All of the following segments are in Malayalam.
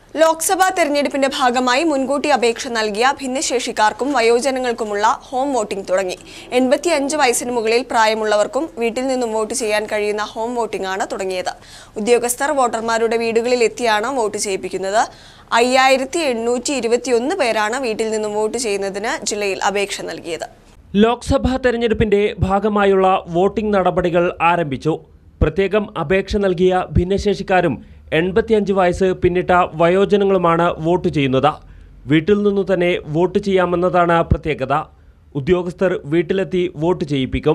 ലോക്സഭാ തെരഞ്ഞെടുപ്പിന്റെ ഭാഗമായി മുൻകൂട്ടി അപേക്ഷ നൽകിയ ഭിന്നശേഷിക്കാർക്കും വയോജനങ്ങൾക്കുമുള്ള ഹോം വോട്ടിംഗ് തുടങ്ങി. 85 വയസ്സിന് മുകളിൽ പ്രായമുള്ളവർക്കും വീട്ടിൽ നിന്നും വോട്ട് ചെയ്യാൻ കഴിയുന്ന ഹോം വോട്ടിംഗ് ആണ് തുടങ്ങിയത്. ഉദ്യോഗസ്ഥർ വോട്ടർമാരുടെ വീടുകളിൽ എത്തിയാണ് വോട്ട് ചെയ്യിപ്പിക്കുന്നത്. 5821 പേരാണ് വീട്ടിൽ നിന്നും വോട്ട് ചെയ്യുന്നതിന് ജില്ലയിൽ അപേക്ഷ നൽകിയത്. ലോക്സഭാ തെരഞ്ഞെടുപ്പിന്റെ ഭാഗമായുള്ള വോട്ടിംഗ് നടപടികൾ ആരംഭിച്ചു. പ്രത്യേകം അപേക്ഷ നൽകിയ ഭിന്നശേഷിക്കാരും 85 വയസ്സ് പിന്നിട്ട വയോജനങ്ങളുമാണ് വോട്ട് ചെയ്യുന്നത്. വീട്ടിൽ നിന്നു തന്നെ വോട്ട് ചെയ്യാമെന്നതാണ് പ്രത്യേകത. ഉദ്യോഗസ്ഥർ വീട്ടിലെത്തി വോട്ട് ചെയ്യിപ്പിക്കും.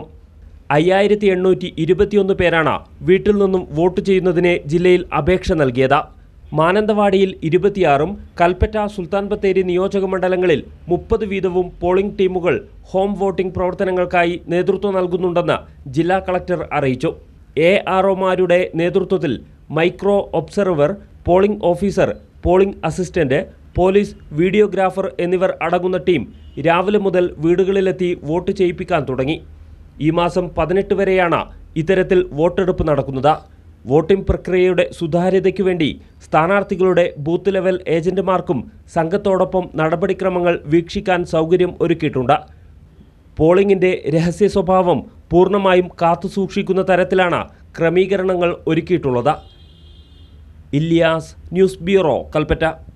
5821 പേരാണ് വീട്ടിൽ നിന്നും വോട്ട് ചെയ്യുന്നതിന് ജില്ലയിൽ അപേക്ഷ നൽകിയത്. മാനന്തവാടിയിൽ 26ഉം കൽപ്പറ്റ സുൽത്താൻ ബത്തേരി നിയോജക മണ്ഡലങ്ങളിൽ 30 വീതവും പോളിംഗ് ടീമുകൾ ഹോം വോട്ടിംഗ് പ്രവർത്തനങ്ങൾക്കായി നേതൃത്വം നൽകുന്നുണ്ടെന്ന് ജില്ലാ കളക്ടർ അറിയിച്ചു. AROമാരുടെ നേതൃത്വത്തിൽ micro observer, polling officer, polling assistant, police, videographer എന്നിവർ അടങ്ങുന്ന ടീം രാവിലെ മുതൽ വീടുകളിലെത്തി വോട്ട് ചെയ്യിപ്പിക്കാൻ തുടങ്ങി. ഈ മാസം 18 വരെയാണ് ഇത്തരത്തിൽ വോട്ടെടുപ്പ് നടക്കുന്നത്. വോട്ടിംഗ് പ്രക്രിയയുടെ സുതാര്യതയ്ക്കു വേണ്ടി സ്ഥാനാർത്ഥികളുടെ ബൂത്ത് ലെവൽ ഏജന്റുമാർക്കും സംഘത്തോടൊപ്പം നടപടിക്രമങ്ങൾ വീക്ഷിക്കാൻ സൗകര്യം ഒരുക്കിയിട്ടുണ്ട്. പോളിംഗിന്റെ രഹസ്യ സ്വഭാവം പൂർണ്ണമായും കാത്തുസൂക്ഷിക്കുന്ന തരത്തിലാണ് ക്രമീകരണങ്ങൾ ഒരുക്കിയിട്ടുള്ളത്. Ilyas, news bureau, Kalpetta.